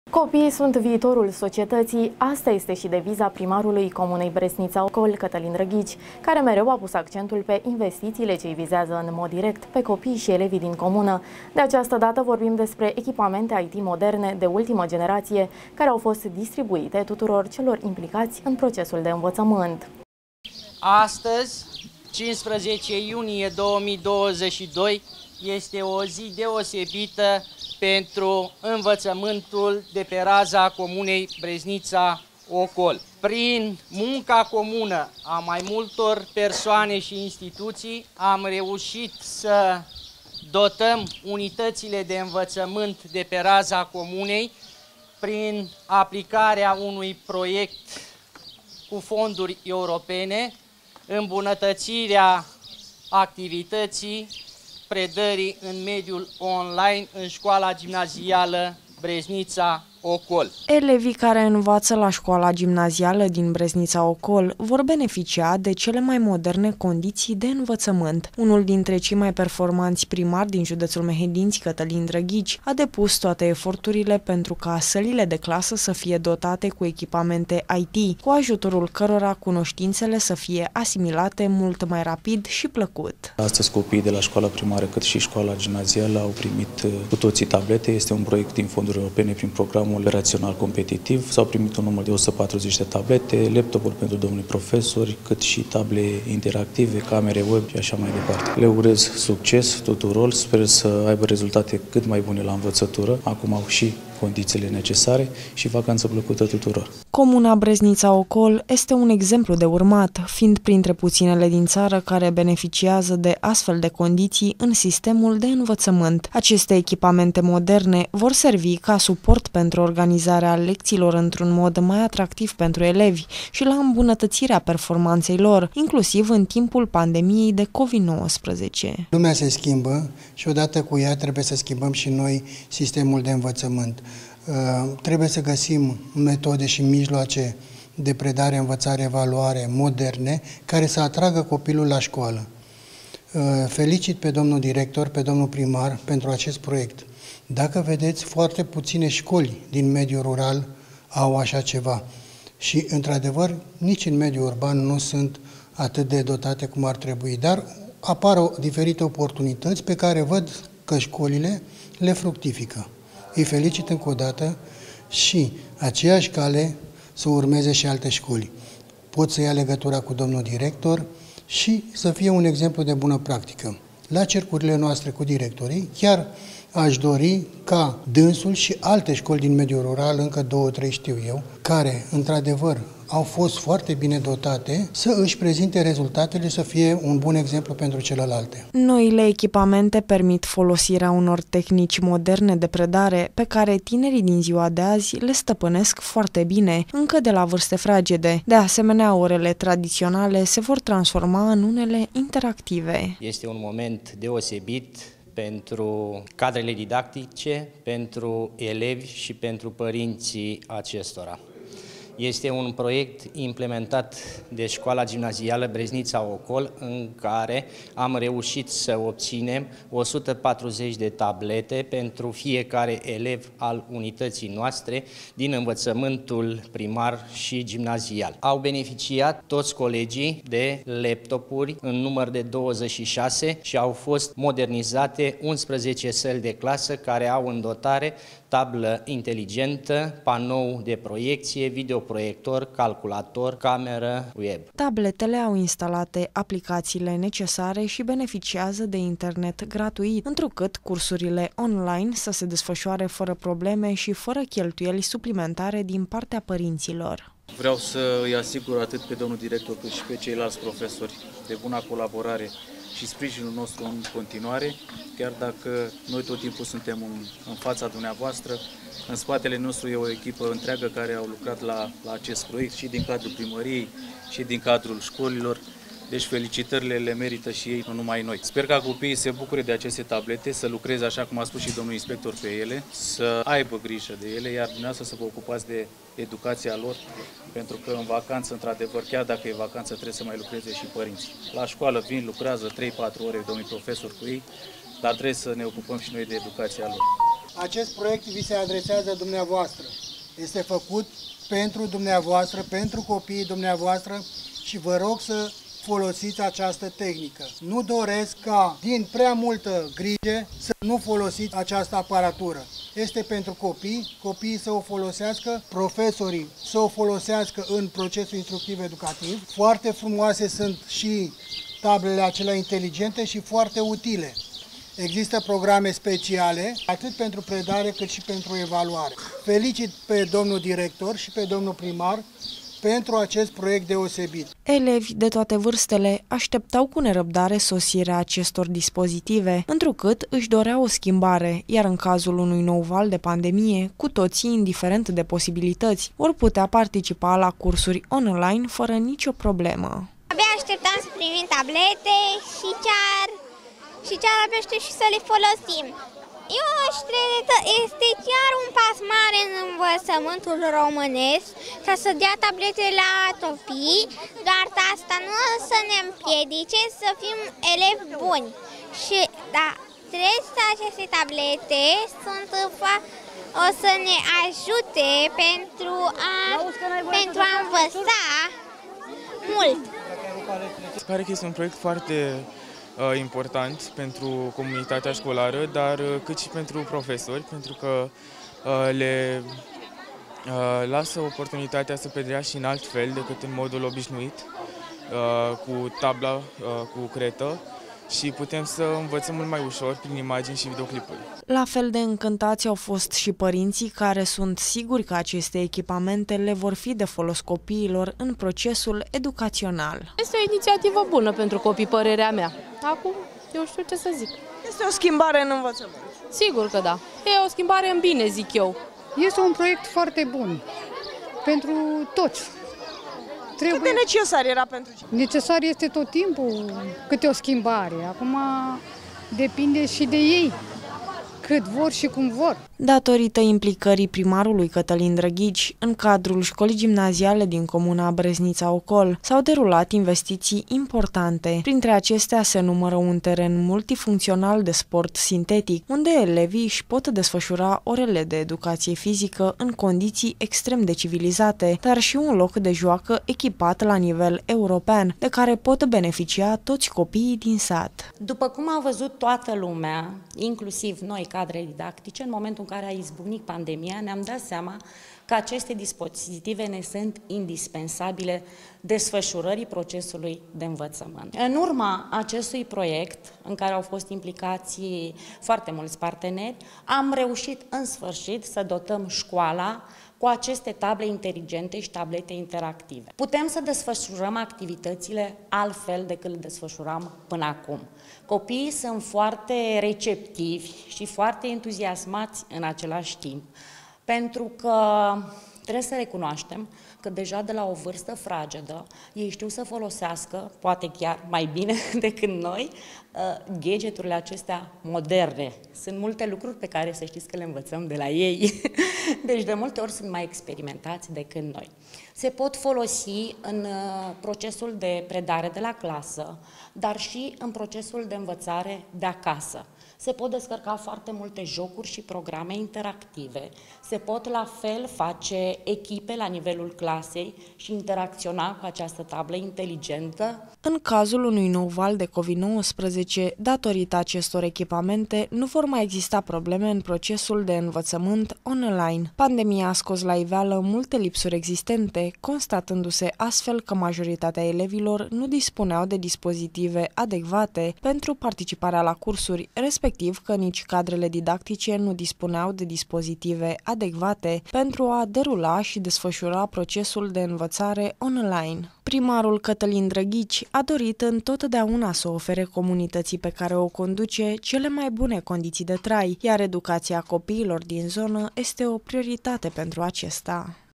Copiii sunt viitorul societății, asta este și deviza primarului Comunei Bresnița Ocol, Cătălin Drăghici, care mereu a pus accentul pe investițiile ce îi vizează în mod direct pe copii și elevii din comună. De această dată vorbim despre echipamente IT moderne de ultimă generație, care au fost distribuite tuturor celor implicați în procesul de învățământ. Astăzi, 15 iunie 2022, este o zi deosebită pentru învățământul de pe raza Comunei Bresnița Ocol. Prin munca comună a mai multor persoane și instituții am reușit să dotăm unitățile de învățământ de pe raza comunei prin aplicarea unui proiect cu fonduri europene, îmbunătățirea activității predării în mediul online în școala gimnazială Bresnița Ocol. Elevii care învață la școala gimnazială din Bresnița Ocol vor beneficia de cele mai moderne condiții de învățământ. Unul dintre cei mai performanți primari din județul Mehedinți, Cătălin Drăghici, a depus toate eforturile pentru ca sălile de clasă să fie dotate cu echipamente IT, cu ajutorul cărora cunoștințele să fie asimilate mult mai rapid și plăcut. Astăzi copiii de la școala primară cât și școala gimnazială au primit cu toții tablete. Este un proiect din fonduri europene prin programul operațional competitiv. S-au primit un număr de 140 de tablete, laptopuri pentru domnii profesori, cât și table interactive, camere web și așa mai departe. Le urez succes tuturor, sper să aibă rezultate cât mai bune la învățătură. Acum au și condițiile necesare și vacanță plăcută tuturor. Comuna Bresnița Ocol este un exemplu de urmat, fiind printre puținele din țară care beneficiază de astfel de condiții în sistemul de învățământ. Aceste echipamente moderne vor servi ca suport pentru organizarea lecțiilor într-un mod mai atractiv pentru elevi și la îmbunătățirea performanței lor, inclusiv în timpul pandemiei de COVID-19. Lumea se schimbă și odată cu ea trebuie să schimbăm și noi sistemul de învățământ. Trebuie să găsim metode și mijloace de predare, învățare, evaluare moderne care să atragă copilul la școală. Felicit pe domnul director, pe domnul primar pentru acest proiect. Dacă vedeți, foarte puține școli din mediul rural au așa ceva. Și, într-adevăr, nici în mediul urban nu sunt atât de dotate cum ar trebui, dar apar diferite oportunități pe care văd că școlile le fructifică. Îi felicit încă o dată și aceeași cale să urmeze și alte școli. Pot să ia legătura cu domnul director și să fie un exemplu de bună practică. La cercurile noastre cu directorii, chiar aș dori ca dânsul și alte școli din mediul rural, încă 2-3 știu eu, care, într-adevăr, au fost foarte bine dotate, să își prezinte rezultatele, să fie un bun exemplu pentru celelalte. Noile echipamente permit folosirea unor tehnici moderne de predare pe care tinerii din ziua de azi le stăpânesc foarte bine, încă de la vârste fragede. De asemenea, orele tradiționale se vor transforma în unele interactive. Este un moment deosebit pentru cadrele didactice, pentru elevi și pentru părinții acestora. Este un proiect implementat de școala gimnazială Bresnița Ocol, în care am reușit să obținem 140 de tablete pentru fiecare elev al unității noastre din învățământul primar și gimnazial. Au beneficiat toți colegii de laptopuri în număr de 26 și au fost modernizate 11 săli de clasă care au în dotare tablă inteligentă, panou de proiecție, videoproiector, calculator, cameră web. Tabletele au instalate aplicațiile necesare și beneficiază de internet gratuit, întrucât cursurile online să se desfășoare fără probleme și fără cheltuieli suplimentare din partea părinților. Vreau să îi asigur atât pe domnul director cât și pe ceilalți profesori de buna colaborare și sprijinul nostru în continuare, chiar dacă noi tot timpul suntem în fața dumneavoastră. În spatele nostru e o echipă întreagă care au lucrat la acest proiect și din cadrul primăriei și din cadrul școlilor. Deci felicitările le merită și ei, nu numai noi. Sper ca copiii se bucure de aceste tablete, să lucreze așa cum a spus și domnul inspector pe ele, să aibă grijă de ele, iar dumneavoastră să vă ocupați de educația lor, pentru că în vacanță, într-adevăr, chiar dacă e vacanță, trebuie să mai lucreze și părinții. La școală vin, lucrează 3-4 ore domnii profesori cu ei, dar trebuie să ne ocupăm și noi de educația lor. Acest proiect vi se adresează dumneavoastră. Este făcut pentru dumneavoastră, pentru copiii dumneavoastră și vă rog să folosiți această tehnică. Nu doresc ca, din prea multă grijă, să nu folosiți această aparatură. Este pentru copii, copiii să o folosească, profesorii să o folosească în procesul instructiv-educativ. Foarte frumoase sunt și tablele acelea inteligente și foarte utile. Există programe speciale, atât pentru predare cât și pentru evaluare. Felicit pe domnul director și pe domnul primar pentru acest proiect deosebit. Elevi de toate vârstele așteptau cu nerăbdare sosirea acestor dispozitive, întrucât își doreau o schimbare, iar în cazul unui nou val de pandemie, cu toții, indiferent de posibilități, vor putea participa la cursuri online fără nicio problemă. Abia așteptam să primim tablete și chiar abia aștept și să le folosim. Eu aș crede că este chiar un pas mare în învățământul românesc ca să dea tablete la copii, dar asta nu o să ne împiedice să fim elevi buni. Și da, trebuie să aceste tablete o să ne ajute pentru a învăța mult. Pare că este un proiect foarte important pentru comunitatea școlară, dar cât și pentru profesori, pentru că le lasă oportunitatea să predea și în alt fel decât în modul obișnuit, cu tabla, cu cretă, și putem să învățăm mult mai ușor prin imagini și videoclipuri. La fel de încântați au fost și părinții, care sunt siguri că aceste echipamente le vor fi de folos copiilor în procesul educațional. Este o inițiativă bună pentru copii, părerea mea. Acum, eu știu ce să zic. Este o schimbare în învățământ? Sigur că da. E o schimbare în bine, zic eu. Este un proiect foarte bun pentru toți. Cât de necesar era pentru cine? Necesar este tot timpul câte o schimbare. Acum depinde și de ei, cât vor și cum vor. Datorită implicării primarului Cătălin Drăghici, în cadrul școlii gimnaziale din comuna Breznița-Ocol s-au derulat investiții importante. Printre acestea se numără un teren multifuncțional de sport sintetic, unde elevii își pot desfășura orele de educație fizică în condiții extrem de civilizate, dar și un loc de joacă echipat la nivel european, de care pot beneficia toți copiii din sat. După cum a văzut toată lumea, inclusiv noi, cadre didactice, în momentul în care a izbucnit pandemia, ne-am dat seama că aceste dispozitive ne sunt indispensabile desfășurării procesului de învățământ. În urma acestui proiect, în care au fost implicați foarte mulți parteneri, am reușit în sfârșit să dotăm școala cu aceste table inteligente și tablete interactive. Putem să desfășurăm activitățile altfel decât le desfășuram până acum. Copiii sunt foarte receptivi și foarte entuziasmați în același timp, pentru că trebuie să recunoaștem că deja de la o vârstă fragedă ei știu să folosească, poate chiar mai bine decât noi, gadgeturile acestea moderne. Sunt multe lucruri pe care să știți că le învățăm de la ei, deci de multe ori sunt mai experimentați decât noi. Se pot folosi în procesul de predare de la clasă, dar și în procesul de învățare de acasă. Se pot descărca foarte multe jocuri și programe interactive, se pot la fel face echipe la nivelul clasei și interacționa cu această tablă inteligentă. În cazul unui nou val de COVID-19, datorită acestor echipamente, nu vor mai exista probleme în procesul de învățământ online. Pandemia a scos la iveală multe lipsuri existente, constatându-se astfel că majoritatea elevilor nu dispuneau de dispozitive adecvate pentru participarea la cursuri, respectiv că nici cadrele didactice nu dispuneau de dispozitive adecvate pentru a derula și desfășura procesul de învățare online. Primarul Cătălin Drăghici a dorit întotdeauna să ofere comunității pe care o conduce cele mai bune condiții de trai, iar educația copiilor din zonă este o prioritate pentru acesta.